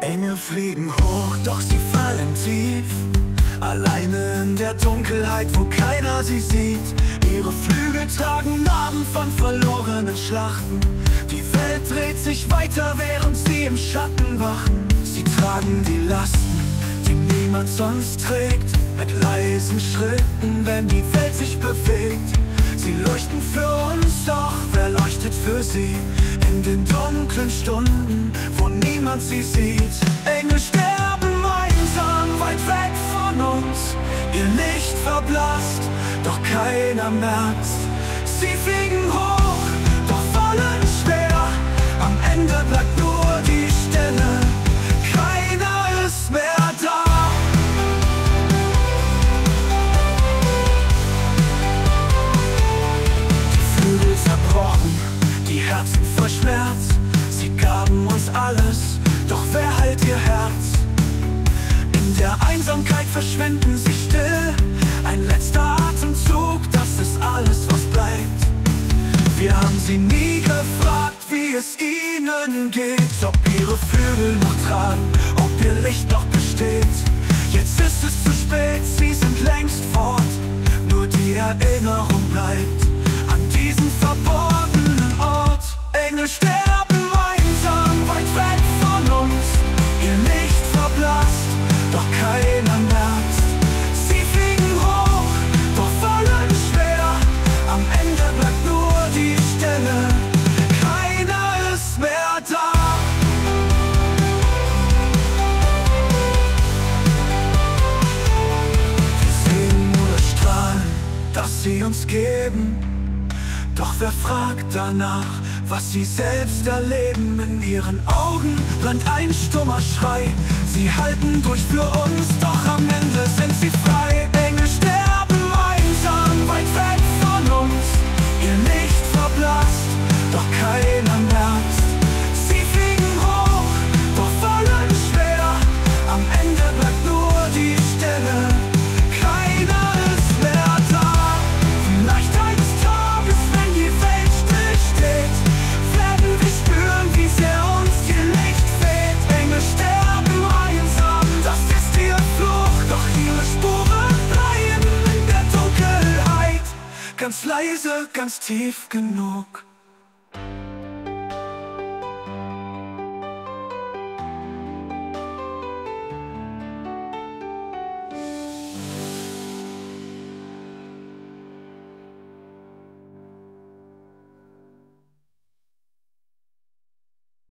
Engel fliegen hoch, doch sie fallen tief. Alleine in der Dunkelheit, wo keiner sie sieht. Ihre Flügel tragen Narben von verlorenen Schlachten. Die Welt dreht sich weiter, während sie im Schatten wachen. Sie tragen die Lasten, die niemand sonst trägt. Mit leisen Schritten, wenn die Welt sich bewegt. Sie leuchten für uns, doch wer leuchtet für sie? In den dunklen Stunden, wo niemand sie sieht. Engel sterben einsam, weit weg von uns. Ihr Licht verblasst, doch keiner merkt's. Sie fliegen hoch, doch fallen schwer. Am Ende bleibt nur die Stille. Keiner ist mehr da. Die Flügel zerbrochen, die Herzen voll Schmerz. Sie gaben uns alles, doch wer heilt ihr Herz? In der Einsamkeit verschwinden sie still. Ein letzter Atemzug, das ist alles, was bleibt. Wir haben sie nie gefragt, wie es ihnen geht. Ob ihre Flügel noch tragen, ob ihr Licht noch besteht. Jetzt ist es zu spät, sie sind längst fort. Nur die Erinnerung bleibt an diesen verborgenen Ort. Engel sterben einsam, weit weg von uns. Ihr Licht verblasst, doch keiner merkt's. Sie fliegen hoch, doch fallen schwer. Am Ende bleibt nur die Stille. Keiner ist mehr da. Wir sehen nur das Strahlen, das sie uns geben. Doch wer fragt danach, was sie selbst erleben? In ihren Augen brennt ein stummer Schrei. Sie halten durch für uns, doch am Ende sind sie frei. Engel sterben einsam, weit weg von uns. Ihr Licht verblasst, doch keiner merkt's. Sie fliegen hoch, doch fallen schwer. Am Ende bleibt nur die Stille. Keiner ist mehr da. Vielleicht eines Tages, wenn die Welt stillsteht, werden wir spüren, wie sehr uns ihr Licht fehlt. Engel sterben einsam, das ist ihre Flucht, doch ihre Spuren bleiben in der Dunkelheit. Ganz leise, ganz tief genug.